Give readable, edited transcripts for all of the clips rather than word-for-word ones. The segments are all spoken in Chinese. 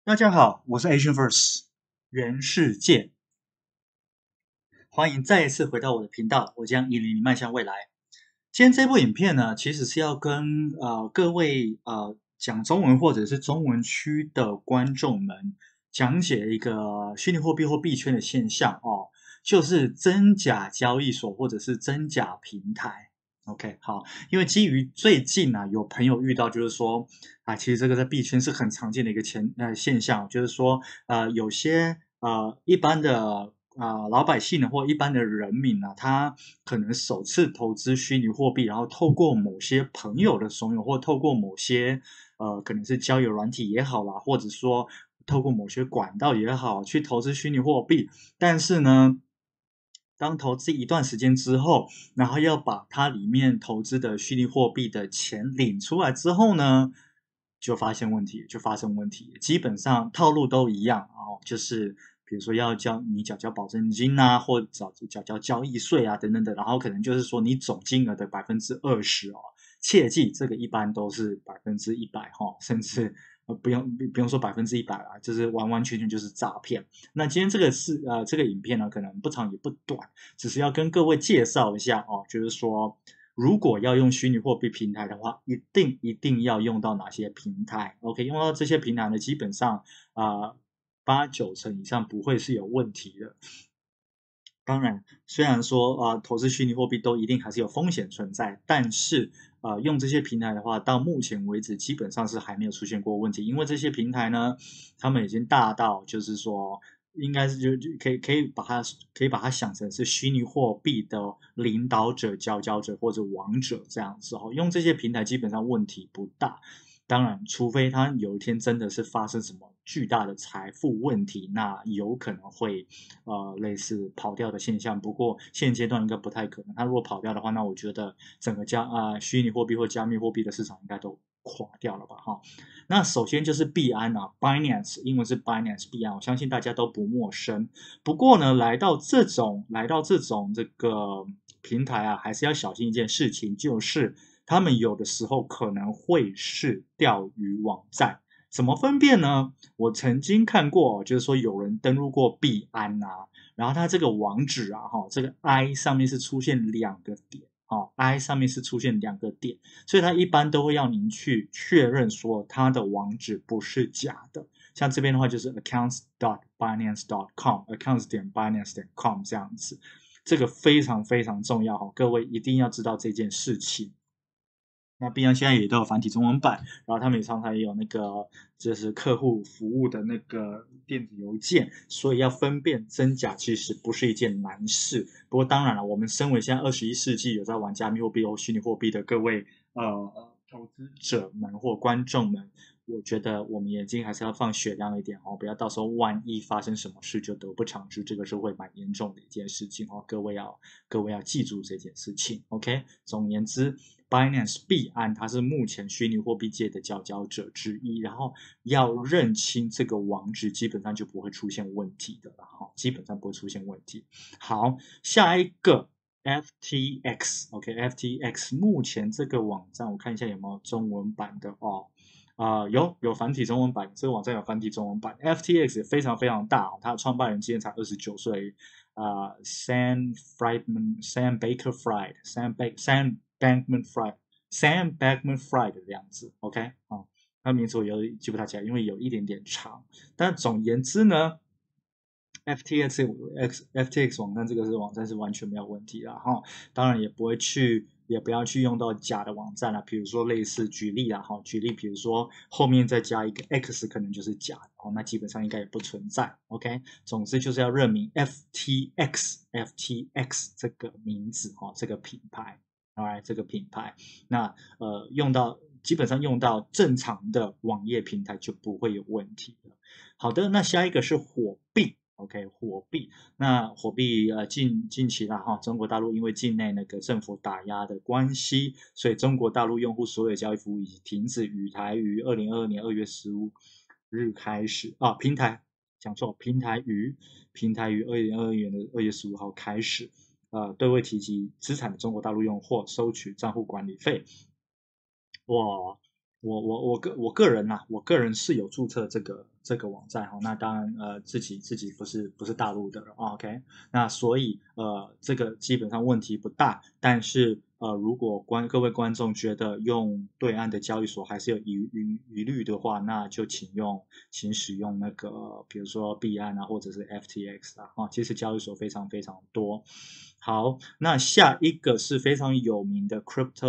大家好，我是 AsianVerse 原世界，欢迎再一次回到我的频道，我将引领你迈向未来。今天这部影片呢，其实是要跟各位讲中文或者是中文区的观众们讲解一个虚拟货币或币圈的现象哦，就是真假交易所或者是真假平台。OK， 好，因为基于最近有朋友遇到，就是说其实这个在币圈是很常见的一个现象，就是说有些一般的老百姓呢，或一般的人民呢，他可能首次投资虚拟货币，然后透过某些朋友的怂恿，或透过某些可能是交友软体也好啦，或者说透过某些管道也好，去投资虚拟货币，但是呢，当投资一段时间之后，然后要把它里面投资的虚拟货币的钱领出来之后呢，就发生问题，就发生问题。基本上套路都一样哦，就是比如说要你缴保证金啊，或缴交易税啊等等的，然后可能就是说你总金额的20%哦，切记这个一般都是100%哈，甚至不用说100%啦，就是完完全全就是诈骗。那今天这个影片呢，可能不长也不短，只是要跟各位介绍一下哦，就是说如果要用虚拟货币平台的话，一定要用到哪些平台 ？OK， 用到这些平台呢，基本上8、9成以上不会是有问题的。当然，虽然说投资虚拟货币都一定还是有风险存在，但是用这些平台的话，到目前为止基本上是还没有出现过问题，因为这些平台呢，他们已经大到就是说，应该是就可以把它想成是虚拟货币的领导者、佼佼者或者王者这样子哦，用这些平台基本上问题不大。当然，除非他有一天真的是发生什么巨大的财富问题，那有可能会类似跑掉的现象。不过现阶段应该不太可能。他如果跑掉的话，那我觉得整个虚拟货币或加密货币的市场应该都垮掉了吧？哈。那首先就是币安，Binance， 英文是 Binance 币安，我相信大家都不陌生。不过呢，来到这种这个平台还是要小心一件事情，就是他们有的时候可能会是钓鱼网站。怎么分辨呢？我曾经看过，就是说有人登录过币安然后它这个网址这个 I 上面是出现2个点，I 上面是出现2个点，所以它一般都会要您去确认说它的网址不是假的。像这边的话就是 accounts.binance.com，accounts.binance.com 这样子，这个非常非常重要各位一定要知道这件事情。那币安现在也都有繁体中文版，然后他们也常常也有那个就是客户服务的那个电子邮件，所以要分辨真假其实不是一件难事。不过当然了，我们身为现在21世纪有在玩加密货币或虚拟货币的各位投资者们或观众们，我觉得我们眼睛还是要放雪亮一点不要到时候万一发生什么事就得不偿失，这个是会蛮严重的一件事情各位要记住这件事情 ，OK？ 总而言之。Binance 币安，它是目前虚拟货币界的佼佼者之一，然后要认清这个网址，基本上就不会出现问题的了基本上不会出现问题。好，下一个 FTX，OK，FTX 目前这个网站我看一下有没有中文版的有繁体中文版，这个网站有繁体中文版。FTX 也非常非常大它的创办人今年才29岁，Sam Bankman-Fried 的样子 ，OK 他名字我记不太起来，因为有一点点长。但总言之呢，FTX 网站这个网站是完全没有问题的当然也不要去用到假的网站比如说类似举例比如说后面再加一个 X 可能就是假的那基本上应该也不存在 OK， 总之就是要认明 FTX 这个名字这个品牌这个品牌那基本上用到正常的网页平台就不会有问题了。好的，那下一个是火币。OK， 火币，那火币近期中国大陆因为境内那个政府打压的关系，所以中国大陆用户所有交易服务已经停止于2022年2月15日开始平台于2022年的2月15号开始对未提及资产的中国大陆用户收取账户管理费。我个人是有注册这这个网站哈，那当然自己不是大陆的人，OK，那所以这个基本上问题不大，但是如果各位观众觉得用对岸的交易所还是有疑虑的话，那就请使用那个比如说币安啊，或者是 FTX 啊，其实交易所非常非常多。好，那下一个是非常有名的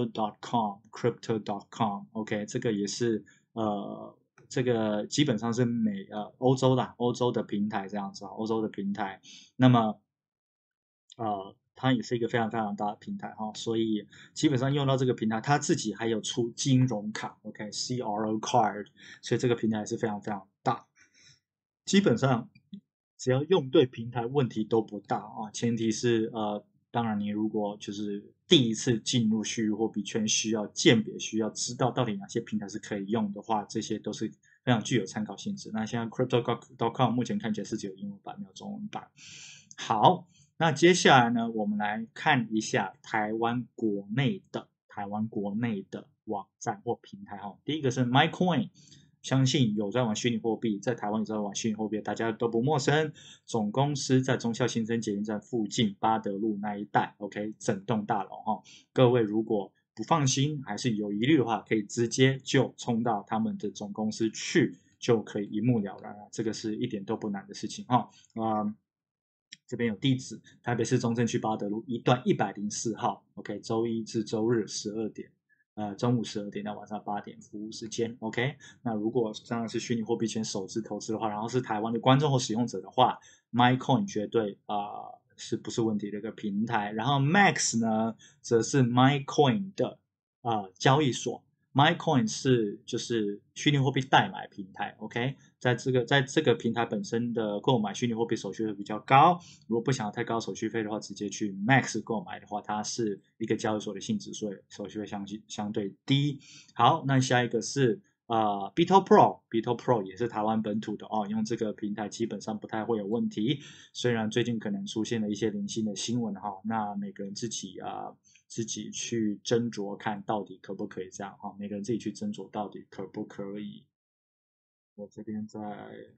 Crypto.com，OK，这个也是这个基本上是欧洲的平台这样子，欧洲的平台。那么它也是一个非常非常大的平台哈，所以基本上用到这个平台，它自己还有出金融卡，OK，CRO Card，所以这个平台是非常非常大。基本上只要用对平台，问题都不大啊。前提是当然你如果就是第一次进入虚拟货币圈，需要鉴别，需要知道到底哪些平台是可以用的话，这些都是非常具有参考性质。那现在 Crypto.com 目前看起来是只有英文版，没有中文版。好。那接下来呢，我们来看一下台湾国内的网站或平台哈。第一个是 MyCoin， 相信有在玩虚拟货币，在台湾有在玩虚拟货币，大家都不陌生。总公司在忠孝新生捷运站附近八德路那一带 ，OK， 整栋大楼哈。各位如果不放心还是有疑虑的话，可以直接就冲到他们的总公司去，就可以一目了然了。这个是一点都不难的事情哈。这边有地址，台北市中正区八德路一段104号 ，OK， 周一至周日12点，中午12点到晚上8点服务时间 ，OK。那如果当然是虚拟货币圈首次投资的话，然后是台湾的观众或使用者的话 ，MyCoin 绝对是不是问题的一个平台。然后 Max 呢，则是 MyCoin 的交易所。MyCoin 是就是虚拟货币代买平台 ，OK， 在这个平台本身的购买虚拟货币手续费比较高，如果不想要太高手续费的话，直接去 Max 购买的话，它是一个交易所的性质，所以手续费相对低。好，那下一个是BitoPro 也是台湾本土的哦，用这个平台基本上不太会有问题。虽然最近可能出现了一些零星的新闻哈，那每个人自己去斟酌看到底可不可以这样哈，每个人自己去斟酌到底可不可以。我这边再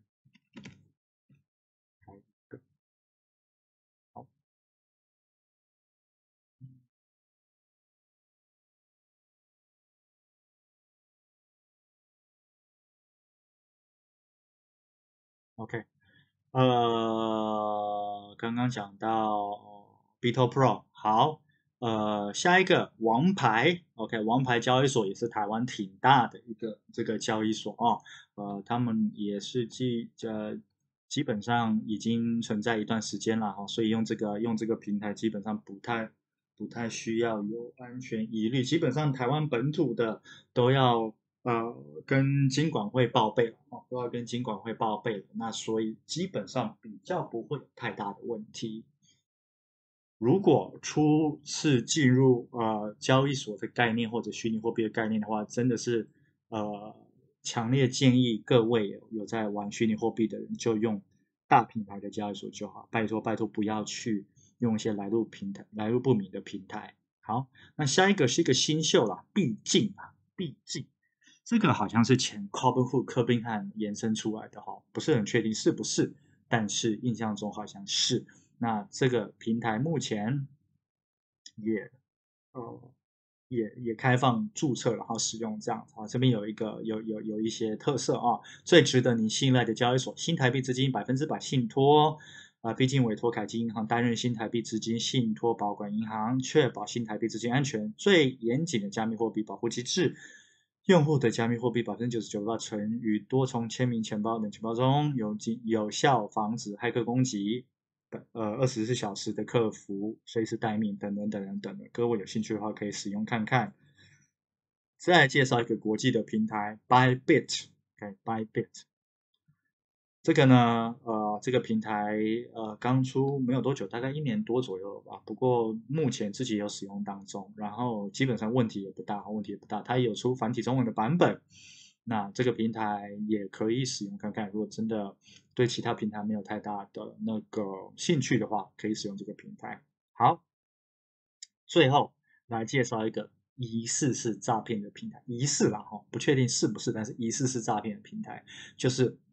开一个，好，OK，刚刚讲到 BitoPro，好，下一个王牌，OK，王牌交易所也是台湾挺大的一个这个交易所啊，他们也是基本上已经存在一段时间了哈，所以用这个平台基本上不太需要有安全疑虑，基本上台湾本土的都要跟金管会报备了哦，都要跟金管会报备了，那所以基本上比较不会有太大的问题。如果初次进入交易所的概念或者虚拟货币的概念的话，真的是呃强烈建议各位有在玩虚拟货币的人就用大品牌的交易所就好，拜托拜托不要去用一些来路不明的平台。好，那下一个是一个新秀啦，毕竟这个好像是前 Robinhood 科宾汉延伸出来的哈，不是很确定是不是，但是印象中好像是。那这个平台目前也呃也开放注册，然后使用这样啊。这边有一些特色啊，最值得你信赖的交易所，新台币资金100%信托毕竟委托凯基银行担任新台币资金信托保管银行，确保新台币资金安全，最严谨的加密货币保护机制。用户的加密货币99%存于多重签名钱包等钱包中，有效防止骇客攻击。24小时的客服，随时待命，等等等等等的。各位有兴趣的话，可以使用看看。再来介绍一个国际的平台 Bybit，OK，Bybit。这个呢，这个平台刚出没有多久，大概1年多左右吧。不过目前自己有使用当中，然后基本上问题也不大，它也有出繁体中文的版本。那这个平台也可以使用看看，如果真的对其他平台没有太大的那个兴趣的话，可以使用这个平台。好，最后来介绍一个疑似是诈骗的平台，疑似啦哈，不确定是不是，但是疑似是诈骗的平台，就是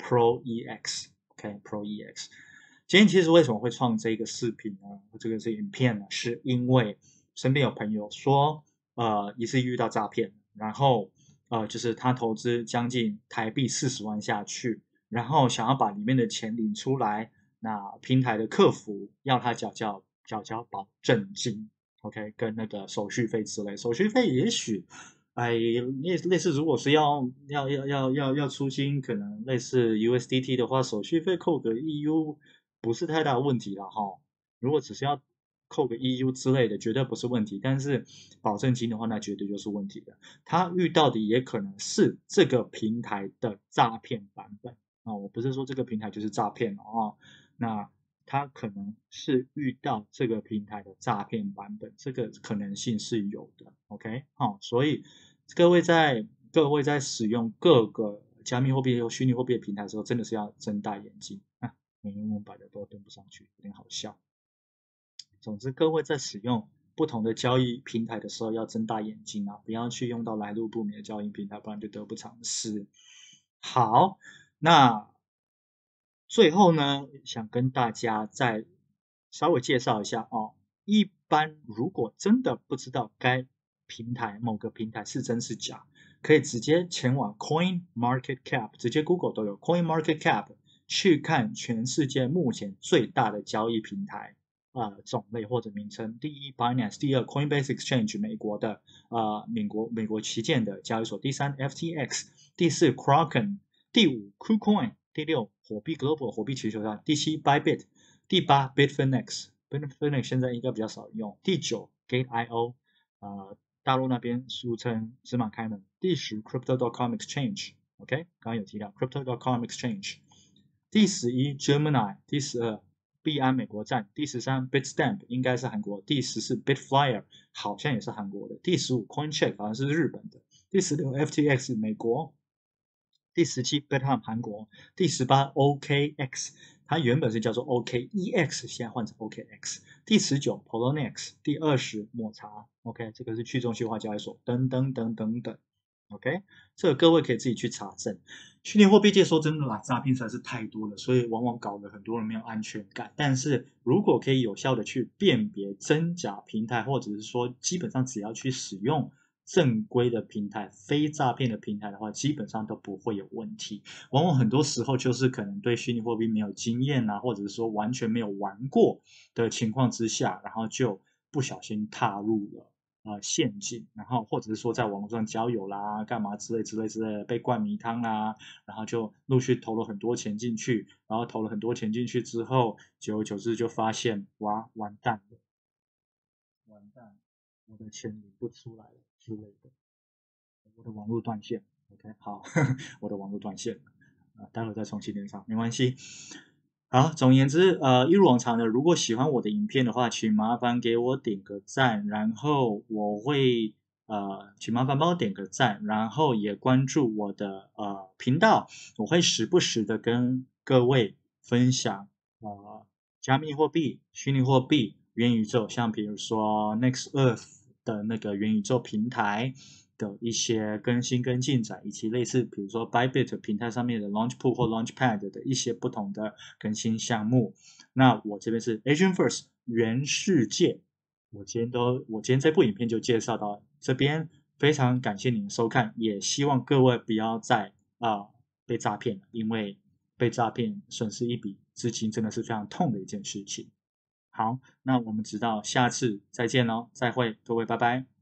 ProEX，OK，ProEX。今天其实为什么会创这个视频呢？这个是影片呢，是因为身边有朋友说，疑似遇到诈骗，然后就是他投资将近台币40万下去，然后想要把里面的钱领出来，那平台的客服要他缴保证金。OK，跟那个手续费之类，手续费也许，类似，如果是要出金，可能类似 USDT 的话，手续费扣个 EU 不是太大的问题了哈。如果只是要扣个 EU 之类的，绝对不是问题。但是保证金的话，那绝对就是问题的。他遇到的也可能是这个平台的诈骗版本啊，我不是说这个平台就是诈骗哦，那。他可能是遇到这个平台的诈骗版本，这个可能性是有的。OK， 好，所以各位在使用各个加密货币和虚拟货币的平台的时候，真的是要睁大眼睛啊！英文版的都登不上去，有点好笑。总之，各位在使用不同的交易平台的时候，要睁大眼睛啊，不要去用到来路不明的交易平台，不然就得不偿失。好，那最后呢，想跟大家再稍微介绍一下哦。一般如果真的不知道该某个平台是真是假，可以直接前往 CoinMarketCap， 直接 Google 都有 CoinMarketCap 去看全世界目前最大的交易平台种类或者名称。第一 Binance， 第二 Coinbase Exchange 美国的美国旗舰的交易所，第三 FTX， 第四 Kraken， 第五 KuCoin， 第六火币 Global 火币全球化，第七 Bybit， 第八 Bitfinex 现在应该比较少用，第九 Gate.io， 大陆那边俗称芝麻开门，第十 Crypto.com Exchange， OK， 刚刚有提到 Crypto.com Exchange， 第11 Gemini， 第12币安美国站，第13 Bitstamp 应该是韩国，第14 Bitflyer 好像也是韩国的，第15 Coincheck 好像是日本的，第16 FTX 美国，第17 Bithumb 韩国，第18 OKX 它原本是叫做 OKEX， 现在换成 OKX， 第19 Poloniex， 第20抹茶 OK， 这个是去中心化交易所等等等等等 OK， 这个各位可以自己去查证。虚拟货币界说真的啦，诈骗实在是太多了，所以往往搞得很多人没有安全感。但是如果可以有效的去辨别真假平台，或者是说基本上只要去使用正规的平台、非诈骗的平台的话，基本上都不会有问题。往往很多时候就是可能对虚拟货币没有经验啊，或者是说完全没有玩过的情况之下，然后就不小心踏入了陷阱，然后或者是说在网络上交友啦、干嘛之类的，被灌迷汤啦，然后就陆续投了很多钱进去，然后投了很多钱进去之后，久而久之就发现哇，完蛋了，我的钱领不出来了之类的，我的网络断线。OK， 好，我的网络断线了，待会再重新连上，没关系。好，总而言之，一如往常的，如果喜欢我的影片的话，请麻烦给我点个赞，然后请麻烦帮我点个赞，然后也关注我的频道，我会时不时的跟各位分享加密货币、虚拟货币、元宇宙，像比如说 Next Earth 的那个元宇宙平台的一些更新跟进展，以及类似比如说 Bybit 平台上面的 Launchpool 或 Launchpad 的一些不同的更新项目。那我这边是 Asian First 原世界，我今天这部影片就介绍到这边，非常感谢您的收看，也希望各位不要再被诈骗了，因为被诈骗损失一笔资金真的是非常痛的一件事情。好，那我们直到下次再见喽，再会，各位，拜拜。